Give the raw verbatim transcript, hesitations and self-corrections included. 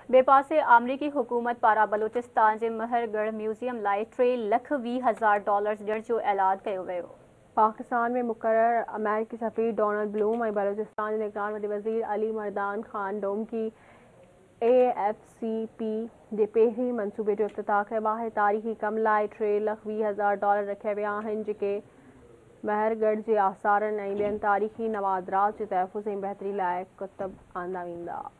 बेपासे अमरीकी हुकूमत पारां बलूचिस्तान जे महरगढ़ म्यूज़ियम लाइ टे लख वीह हज़ार डॉलर्स ॾियण जो ऐलान कयो वियो। पाकिस्तान में मुक़र्रर अमेरिकी सफ़ीर डोनाल्ड ब्लूम ऐं बलूचिस्तान जे निगरान वॾे Wazir Ali Mardan Khan Domki A F C P जे पहिरीं मंसूबे जो इफ़्तिताह कयो आहे। तारीख़ी कम लाइ टे लख वीह हज़ार डॉलर रखिया विया आहिनि, जेके महरगढ़ जे आसारनि ऐं ॿियनि तारीख़ी नवादरात जे तहफ़्फ़ुज़ ऐं बहितरी लाइ कुतब आंदा वेंदा।